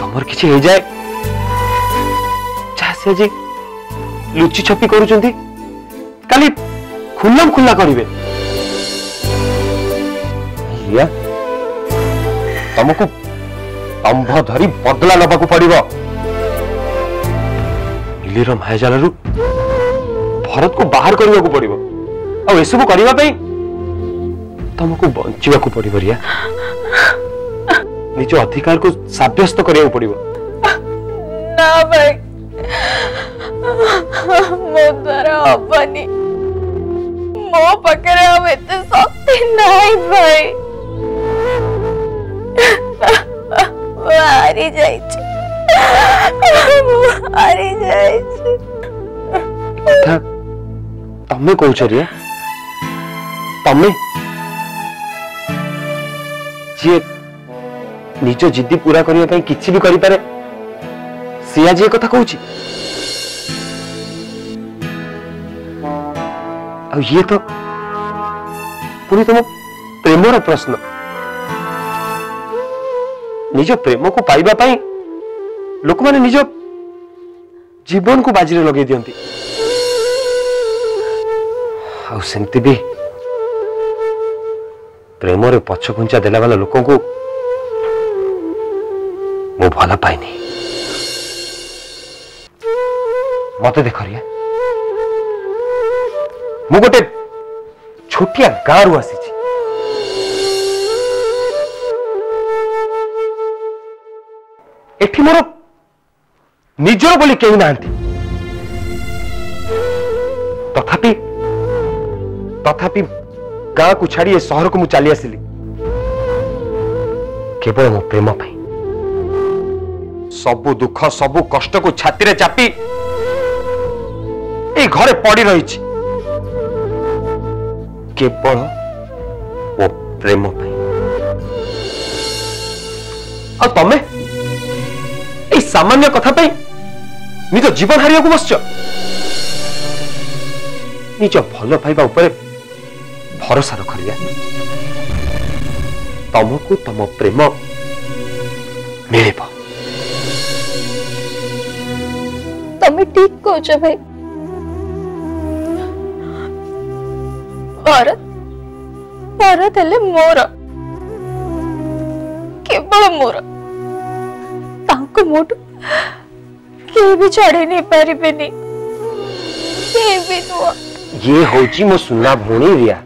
तमर किछि हो जाए चाहे जी लुचि छपी करूचंती काली खुल्लम खुल्ला करिवे रिया तुमको अंभ धरी बदला नबाकू पड़िबो मिलीर मायाजाल भरत को बाहर करने को पड़िबो आ एसबू करबा पई तुमको बंचिबा को पड़िबो रिया निज अधिकार को साब्यस्त करिया पड़िबो ना भाई मो द्वारा हबनी मो पकड़े अब एते शक्ति नहीं भाई हारी जाइछि हारी जाइछि कथा तमे कहूछ रिया तमे जे निज जिद्दी पूरा करने ପାଇଁ କିଛି भी करि पारे सी आज ये कथा कहूची अब ये तो पुनी तुम प्रेमर प्रश्न निज प्रेम को पाइबा पाई लोक माने निज जीवन को बाजी लगे दियंती आ सेमती भी प्रेम रे पछघुंचा देला वाला लोक को मु भला पाइनी मत देख रिया मु गोटे छोटिया गाँव आसी एठी मोर निजर बोली केही नांती तथापि तथापि गाँ को छाड़ी ए शहर को मु चली आसिली केवल मो प्रेम पाई सबु दुख सबु कष्ट को छाती रे चापी ए घरे पड़ी रही केवल वो प्रेम पाई आ तमे ए सामान्य कथा पाई निज जीवन हारिया को बसछ निज भल पाइबा ऊपर भरोसा रख लिया तमको तम प्रेम मिलिबो तमे ठीक कहछ भाई भारत भारत हेले मोर केवल मोर तांको मोटू के भी छाड़ी नहीं पारिबेनी के भी नुआ ये होची मो सुना भोणी रिया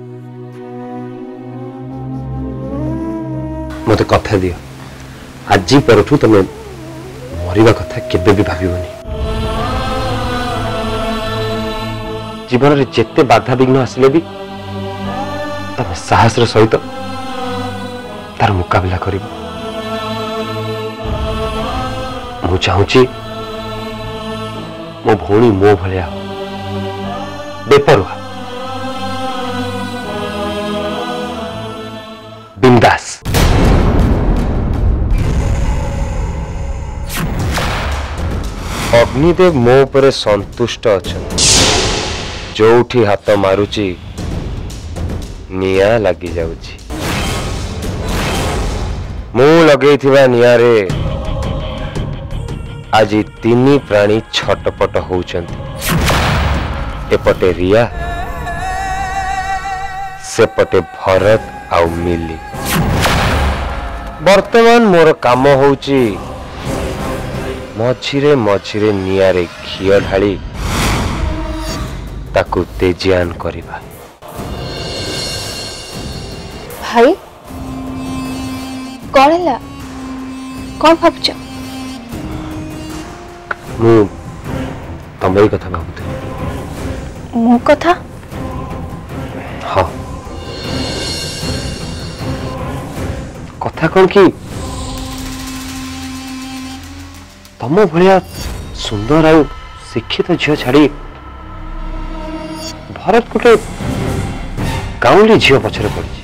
मते कथा दियो आज परठू तमे मरिबा कथा केबे भी भाबिबोनी जीवन रे जेते बाधा विघ्न आसिले भी तमे साहस रे सहित तार मुकाबला करिबो मु चाहूची मो भोणी मो भलिया बेपरवा बिंदास अग्निदेव मो उपरे संतुष्ट अछंती जोठी हाथ मारुची निया लगी जाउची मु लगेइथिबा निया रे आज तीन प्राणी छटपट होउचंती एपटे रिया सेपटे भरत आउ मिली वर्तमान मोर काम होउची मझिरे मझिरे निया रे घियो ढाली ताकू तेजियान करिबा भाई कौन है कौन भावुच मु तमरी कथा भाबुते मो कथा हाँ कथा कौन कि तम भलिया सुंदर आउ शिक्षित झील छाड़ी भारत गोटे गाँवली झील पछरे पड़ी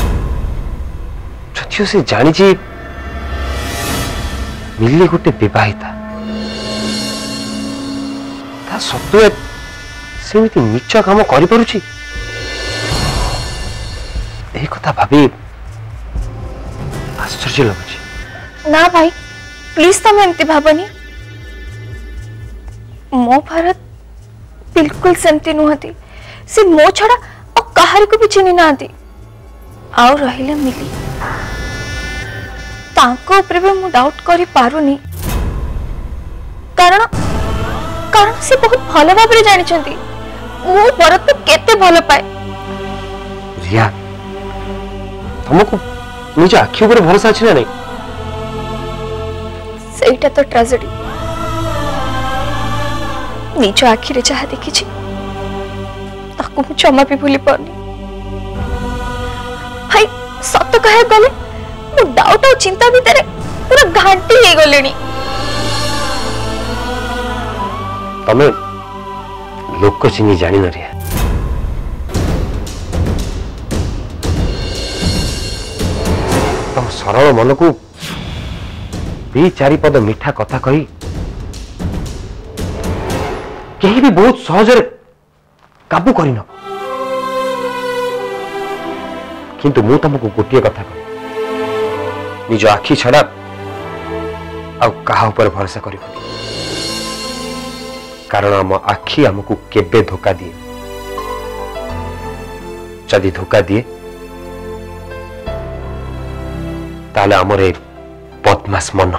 जदिओ से जानी मिली गोटे विवाहिता ता सत्वे सेमिति नीच काम करि परुछि एही कथा भाबी आश्चर्य लगुछि ना भाई प्लीज तुम एमती भावनी। मो भारत बिल्कुल सेमती नुहति। से मो छड़ा और कहारी को भी चिन्ह ना आउ रहिले मिली तांको ऊपर भी मु डाउट करी पारुनी कारण कारण से बहुत भल भाव रे जानि छंती मो भरत को केते भल पाए। रिया तुमको निज आखि ऊपर भरोसा अछि ना नहीं? सेटा तो ट्रेजेडी निज आखि रे जहा देखि छी ताको मु क्षमा भी भूली पारनी। भाई सत कहे गले मु डाउट और चिंता भीतर पूरा घाटी हे गलेनी। तमे लोक चिन्ह जानी न रिया। तुम सरल मन को दी चारि पद मीठा कथा कही कहीं भी बहुत सहज काबू कर किंतु मु तुमको गोटे कथा कह निज आखि छड़ा आ भरोसा कर कारण आम आखि आमको केबे धोखा दिए जदि धोखा दिए ताले आमर एक बदमाश मन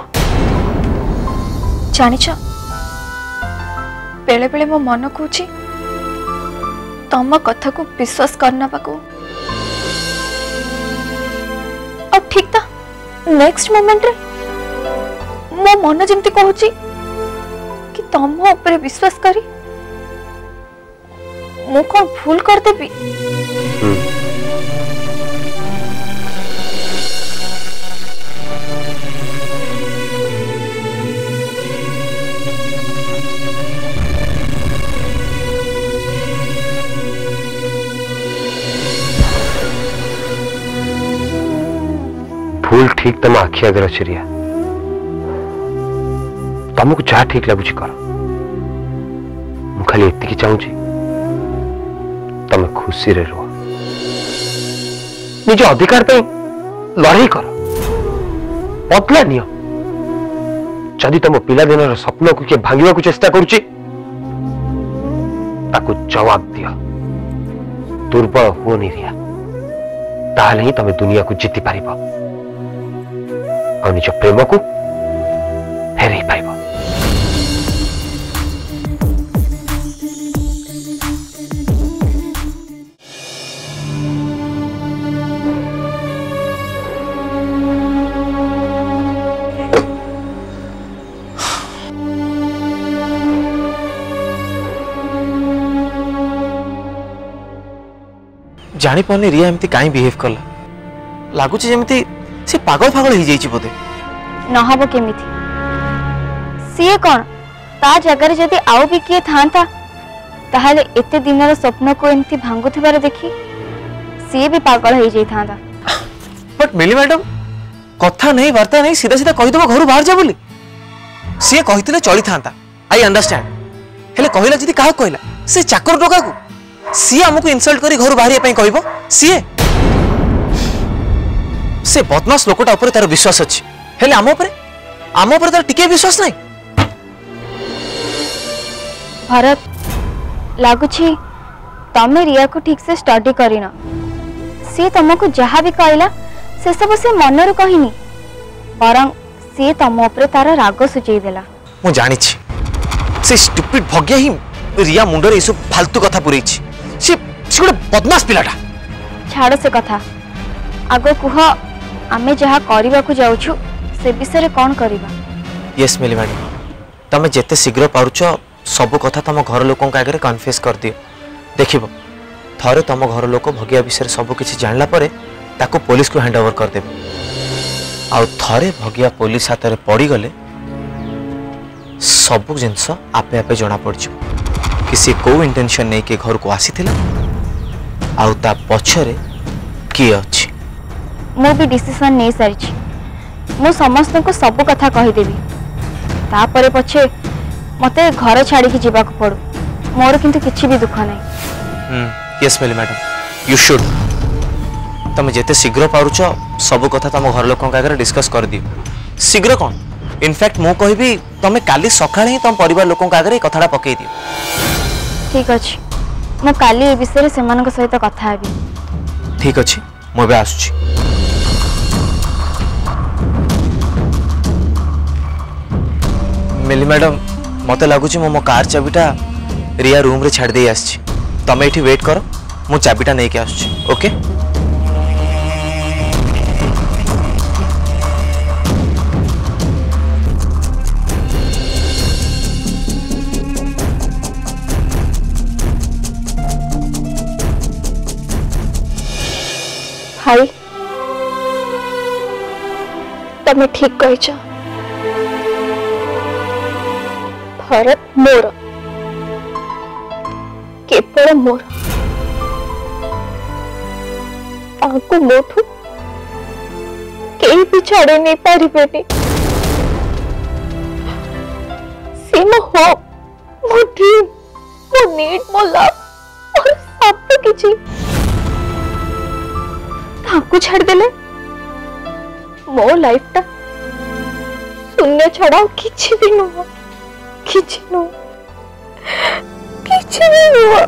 जानिछ बेले बेले मो मन कहूची तम कथा को विश्वास करना पाको और ठीक था नेक्स्ट मोमेंट रे मो मन जमती कहूची कि तम ऊपर विश्वास करी मु कौन भूल कर देबी। भूल ठीक तुम आखि आगे अच्छे रिया तुमको जहाँ ठीक लगुच कर मु खाली एति चाहूँ तुम खुशी रे रुह निज अधिकार पे लड़ाई कर बदला नियो जदि तुम पिलादिन स्वप्न को किए भांगा को चेष्टा करुच्ची ताकू जवाब दियो दुर्बल हुओनी रिया ताहले ही तुम दुनिया को जीति पारिब और निज प्रेम को फेरई पाइब। जानी पानी रिया एमती कहीं बिहेव कला लगुच जमती से पागल फागल हो जाइए बोधे नहब केमिति सीए कौन ता जगह जदि आउ भी किए था ताहले एते दिनर स्वप्न को एमती भांगुथिबार देखी सीए भी पागल हो जाई था। बट मिली मैडम कथा नहीं वार्ता नहीं सीधा सीधा कही दबो घर बाहर जा बोली सीए कहितले चली था आई अंडरस्टैंड हेले कहिला जदि काहा कहिला से चाकर टोका को सीए हमको इनसल्ट करी घर बाहर पे कहबो सीए से बदमाश लोकटा ऊपर तार विश्वास अछि हेले आम ऊपर तार टिके विश्वास नहीं। भरत लागुछि तमे रिया को ठीक से स्टडी करिना सी तुमको जहाँ भी कहला से सब से मनरु कहिनी बरं सी तुम ऊपर तार राग सुझाई देला। मु जानि छी से स्टुपिड भग्या ही रिया मुंडर ए सब फालतू कथा पुरई छी से गोटे बदमाश पिलाटा छाड़ से कथा आगो कुह आमे जहाँ करबा को जाउछु से विषय कौन करिबा। यस मिली मैडम तमे जेते शीघ्र पारुछ सब कथा तम घर लोकों आगे कन्फेस कर दियो देखिबो थरे तम घर लोक भगिया विषय सब किछि जानला परे ताको पुलिस को हैंड ओवर कर देबे आ थरे भगिया पुलिस हाथ रे पड़ी गले सब जिनस आपे आपे जना पड़ जिवो कि से को इंटेंशन नहीं के घर को आसीथिला आ ता पछरे की अछि। मो भी डिसीजन नहीं सारी छी मु समस्त को सब कथा कहि देबी तापरे पछे मते घर छाड़ी के जीवा को पड़ू मोर किंतु किछि भी दुख नहीं। Yes Mili madam you should तमे जेते शीघ्र पारुछ सब कथा तम घर लोक आगे डिस्कस कर दियो शीघ्र कौन इनफैक्ट मु कहबी तमे काली सकाळे ही तम परिवार लोकन आगे कथाटा पकई दियो। ठीक अच्छे मु काली ए विषय से सहित कथा हेबी। ठीक अच्छे मुझे आसुची। मिली मैडम मत लगुच मो कार चाबीटा रिया रूम रे छाड़ दे आसी। तमे एठी वेट करो मु चाबीटा नहीं के आसुची। ओके भाई तमे ठीक कह भारत मोर केवल मोर आगु मोठू कहीं भी छाड़े नहीं पारे सी मो होप मो ड्रीम मो नीड मो लव और सब किछि आपको छाड़ देले मो लाइफ टा शून्य छड़ा किछि भी नुह किछि नुह किछि भी नुह।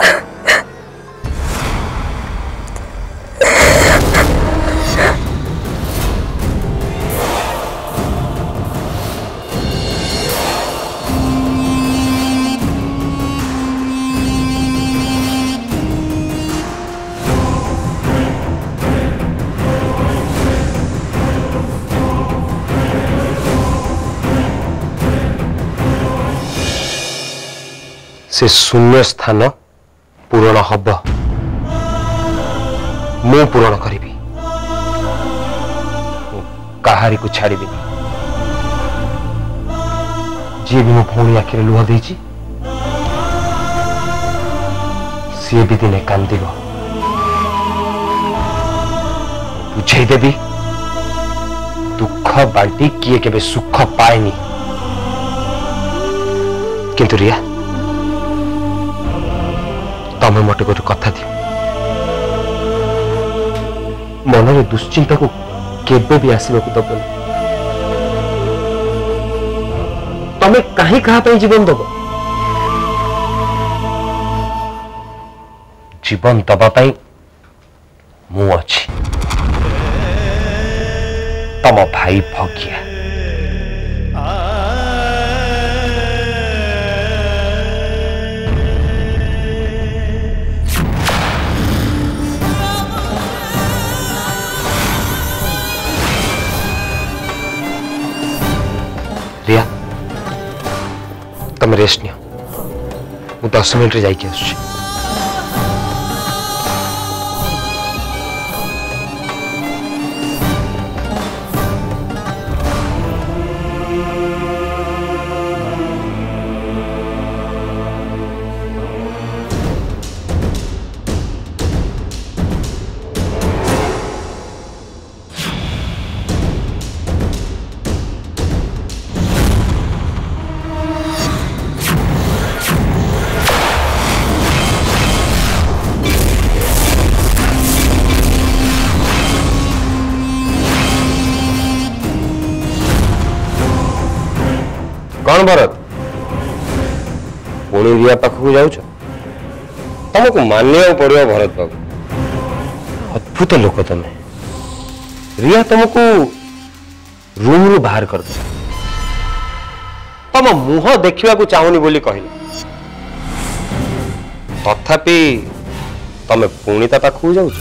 से शून्य स्थान पूरण हब मु पूरण करी कहारी को छाड़ी जी भी मो भौणी आखिरे लुह दे सी भी दिने कांदी बुझेदेवी दुख बांटी किए केबे सुख पाएनी किंतु रिया तमें मत गोटे कथा दियो मन दुश्चिंता को केबे भी आसवा को दबन तमें कहीं कहा जीवन दब जीवन दबाई मु अच्छी तम भाई भगिया रिया तुम रेस्ट नियो मु 10 मिनट रे जाइके आसुची। कौन भरत पुणी रिया पाखक जाऊच तुमको मानिया पड़ो भरत बाबू अद्भुत लोक तमें रिया तुमको रूम रु बाहर कर दे तुम मुह देखा चाहूनी बोली कहल तथापि तमें पुणी ता पाखक जाऊच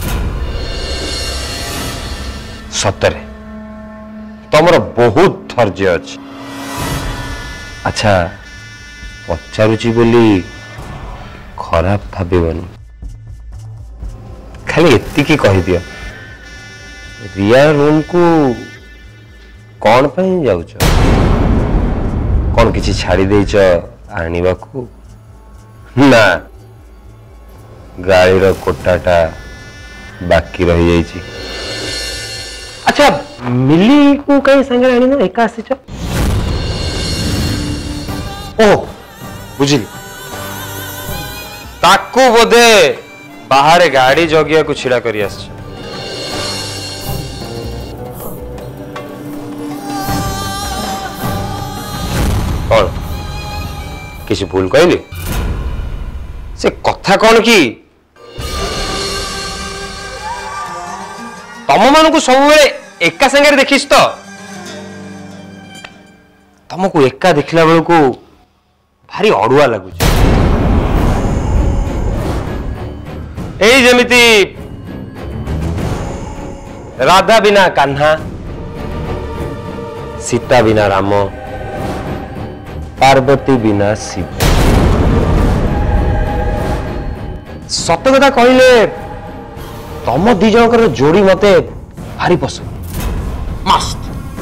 सतरे तुमर बहुत धैर्य अच्छी। अच्छा पचारुची बोली खराब भावन खाली एतिकी कह दियो रिया रूम को कौन पाई जाउच कौन किसी छाड़ी देच आनिबा को ना गाड़ी रो कोटाटा बाकी रही जाइची। अच्छा मिली को कहीं संगे आनी ना एका आसीच ओह बुझिली ताकू बोधे बाहर गाड़ी जगिया को छिड़ा करी आस कौन किसी भूल कहली से कथा कौन कि तम मान को सब एका संगे देखिस तो तुमको एका देखला बेल को भारी अड़ुआ लगुच जमीती राधा बिना कान्हा सीता बिना राम पार्वती बिना शिव सत कथा कहले तम दी जनकर जोड़ी मते भारी पसंद मस्त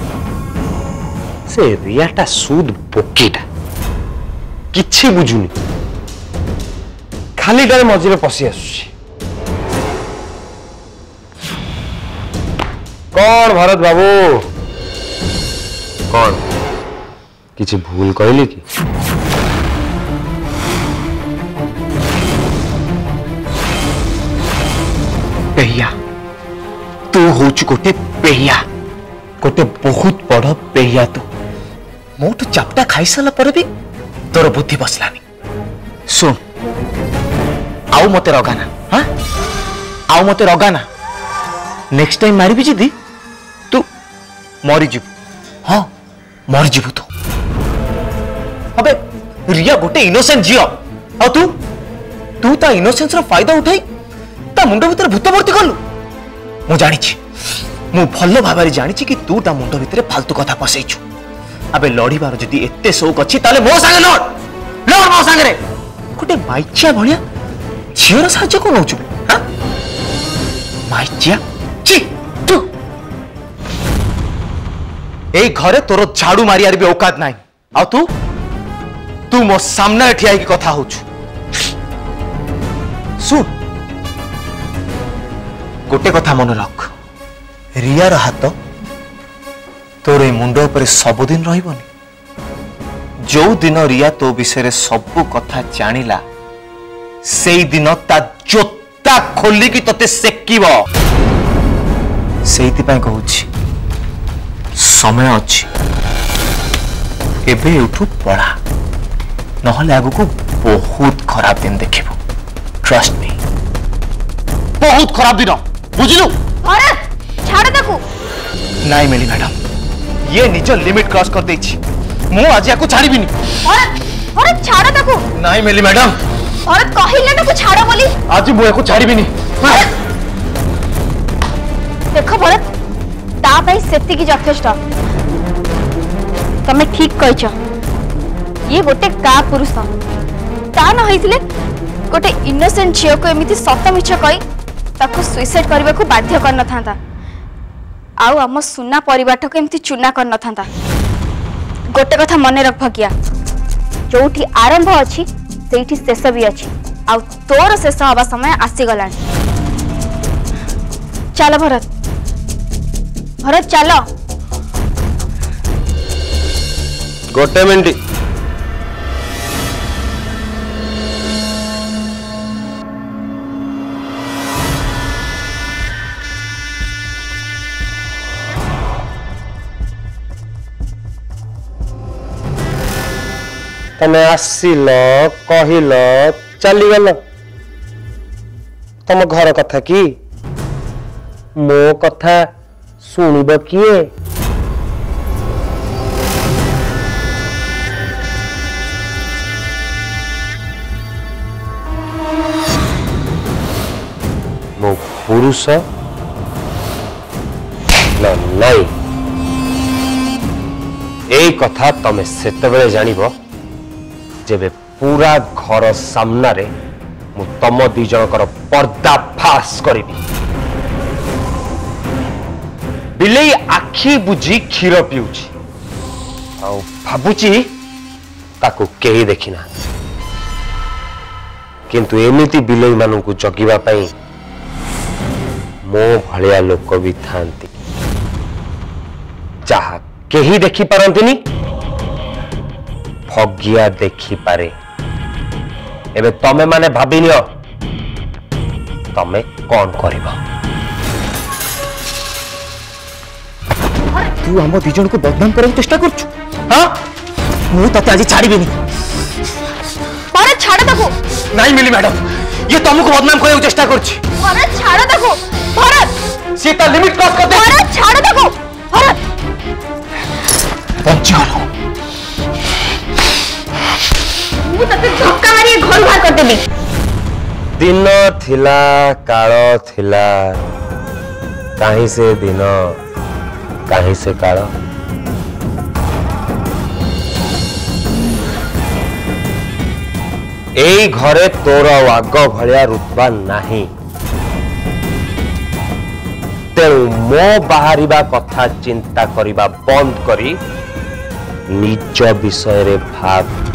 से रियाटा सुद बोकीटा किछि बुझुनी खाली टारे मझे पशि आसुची कौन भरत बाबू कौन किछि भूल कहली कि पेहिया तू होचु गोटे पेहिया गोटे बहुत बड़ पेहिया तू मोटू चापटा खाई सारा पर भी तोर बुद्धि बसलानी सुन आउ मते रगाना हाँ आउ मते रगाना नेक्स्ट टाइम मारी भी जी तू मरी जीव हाँ मरी जीव तू अबे रिया गोटे इनोसेंट झियो आ तू तू ता इनोसेंस रो फायदा उठाई ता मुंड भीतर भूत भर्ती कलु मु जानी मु भल भाव जानी कि तू ता मुंड भीतर फालतू कथा पसैछु अबे लड़ीबार जदि एते शौक अछि ताले मो संगे लड़ लड़ मो संगे रे गोटे माइचिया भलिया झियोर साहाय्य को नौछु हां माइचिया ची तू ए घरे तोर झाड़ू मारियार भी औकात नाही आ तू तू मो सामने ठिया की कथा होछु सुन गोटे कथा मन रख रियार हाथ तोर ए मुंड पर सबुदिन रहिबनी जो दिन रिया तो विषय सबु कथा जानिला से दिन ता जोता खोली की तते सेकिब सेति पय कहूछि समय अछि एबे उठू पड़ा नहले आगु को बहुत खराब दिन देखिबो ट्रस्ट मी बहुत खराब दिन बुझिलु अरे छाड़ ताकू नाई मिली मैडम ये निज लिमिट क्रॉस कर देछि मु आज याको छाड़ीबिनी अरे छाड़ ताकू नाई मिली मैडम अरे कहिले ताकू छाड़ बोली आज मु याको छाड़ीबिनी देखो भरत ता पई सेति की यथेष्ट तमे ठीक कहछ ये गोटे का पुरुष ता न होइथिले गोटे इनोसेंट झियो को एमिति सत मिछ कई ताको सुइसाइड करबा को बाध्य कर न थांता आउ हम सुना परिवार को एमती चुना कर न थांता गोटे कथा मन रख भगिया जोठी आरंभ अछि सेठी शेष भी अछि आउ तोर शेष हवा समय आसी गलानी चलो भरत भरत चलो गोटे मिनट तमे आसिल कहिल चलीगल तम घर कथा कि मो कथा सुनिब किए मो पुरुष नहीं ए कथा तमे सेतेबेले जानिबो जेबे पूरा घर सामना रे मु तम दी जनकर पर्दाफाश करिबी बिलेई आखी बुझी क्षीर पिउची आ भाबुची ताकू केही देखिना किंतु एमिति बिलेई मानू जगिबा पई मो भलिया लोक भी थांती जहा केही देखि पारंतिनी भगिया देखी पारे एबे तमे माने भाबी नियो तमे कौन करिबो तू हम दी जन को बदनाम करने चेष्टा करछु हां ମୁଁ ତତେ ଆଜି ଛାଡ଼ିବିନି। भरत छाड़ ताको। नहीं मिली मैडम, ये तुमको बदनाम करने की चेष्टा करछि। भरत छाड़ ताको। भरत से ता लिमिट क्रॉस कर दे। भरत छाड़ ताको। भरत पंचालो मु तते धक्का मारी घर बाहर कर देबी। दिन थिला काल थिला, कहीं से दिन कहीं से काल। एई घरे तोर आग भलिया रुतबा नहीं, तेणु मो बाहरिबा कथा चिंता करिबा बंद करी निज विषय रे भाव।